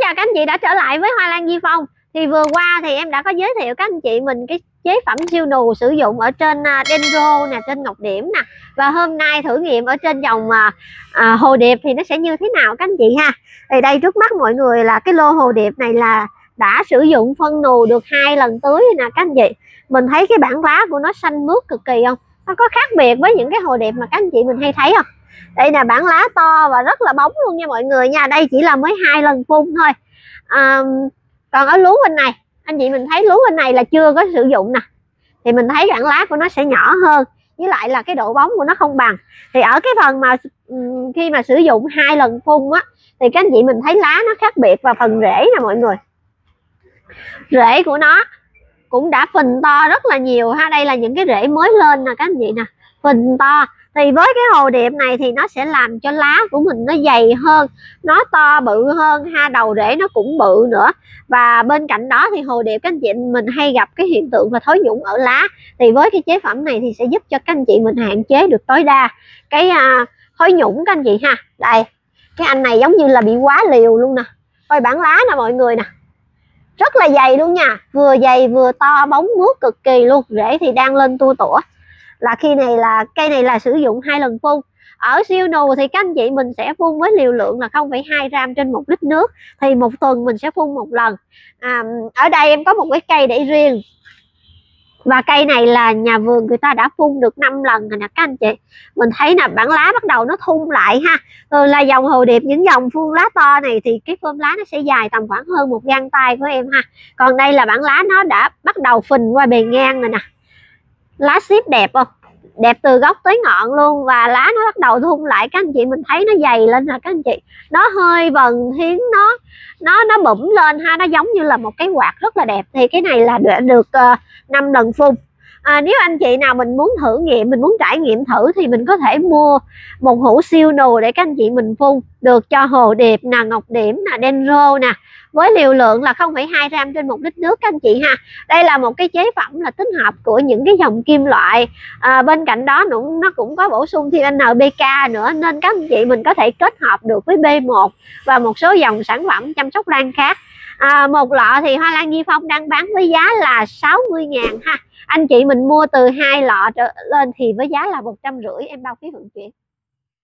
chào các anh chị đã trở lại với Hoa Lan Di Phong. Thì vừa qua thì em đã có giới thiệu các anh chị mình cái chế phẩm siêu nù sử dụng ở trên Dendro nè, trên ngọc điểm nè. Và hôm nay thử nghiệm ở trên dòng hồ điệp thì nó sẽ như thế nào các anh chị ha. Thì đây trước mắt mọi người là cái lô hồ điệp này là đã sử dụng phân nù được 2 lần tưới nè các anh chị. Mình thấy cái bản lá của nó xanh mướt cực kỳ không? Nó có khác biệt với những cái hồ điệp mà các anh chị mình hay thấy không? Đây là bản lá to và rất là bóng luôn nha mọi người nha. Đây chỉ là mới 2 lần phun thôi. Còn ở lúa bên này, anh chị mình thấy lúa bên này là chưa có sử dụng nè, thì mình thấy bản lá của nó sẽ nhỏ hơn, với lại là cái độ bóng của nó không bằng. Thì ở cái phần mà khi mà sử dụng 2 lần phun á, thì các anh chị mình thấy lá nó khác biệt. Và phần rễ nè mọi người, rễ của nó cũng đã phình to rất là nhiều ha. Đây là những cái rễ mới lên nè các anh chị nè, phình to. Thì với cái hồ điệp này thì nó sẽ làm cho lá của mình nó dày hơn, nó to bự hơn ha, đầu rễ nó cũng bự nữa. Và bên cạnh đó thì hồ điệp các anh chị mình hay gặp cái hiện tượng là thối nhũng ở lá. Thì với cái chế phẩm này thì sẽ giúp cho các anh chị mình hạn chế được tối đa cái thối nhũng các anh chị ha. Đây, cái anh này giống như là bị quá liều luôn nè. Coi bản lá nè mọi người nè, rất là dày luôn nha, vừa dày vừa to, bóng mướt cực kỳ luôn. Rễ thì đang lên tua tủa. Là khi này là cây này là sử dụng 2 lần phun. Ở siêu nù thì các anh chị mình sẽ phun với liều lượng là 0,2 gram trên 1 lít nước. Thì một tuần mình sẽ phun 1 lần. Ở đây em có một cái cây để riêng, và cây này là nhà vườn người ta đã phun được 5 lần rồi nè các anh chị. Mình thấy là bản lá bắt đầu nó thun lại ha. Rồi là dòng hồ điệp, những dòng phun lá to này thì cái phơm lá nó sẽ dài tầm khoảng hơn 1 gang tay của em ha. Còn đây là bản lá nó đã bắt đầu phình qua bề ngang rồi nè. Lá xếp đẹp không? Đẹp từ gốc tới ngọn luôn. Và lá nó bắt đầu thun lại, các anh chị mình thấy nó dày lên nè các anh chị. Nó hơi vần thiến, nó bủm lên ha, nó giống như là một cái quạt rất là đẹp. Thì cái này là đã được 5 lần phun. Nếu anh chị nào mình muốn thử nghiệm, mình muốn trải nghiệm thử thì mình có thể mua một hũ siêu nù để các anh chị mình phun được cho hồ điệp nè, ngọc điểm nè, Dendro nè, với liều lượng là 0,2 gram trên 1 lít nước các anh chị ha. Đây là một cái chế phẩm là tích hợp của những cái dòng kim loại. Bên cạnh đó nó cũng có bổ sung thêm NPK nữa, nên các anh chị mình có thể kết hợp được với B1 và một số dòng sản phẩm chăm sóc lan khác. Một lọ thì Hoa Lan Di Phong đang bán với giá là 60.000 ha. Anh chị mình mua từ 2 lọ trở lên thì với giá là 150, em bao phí vận chuyển.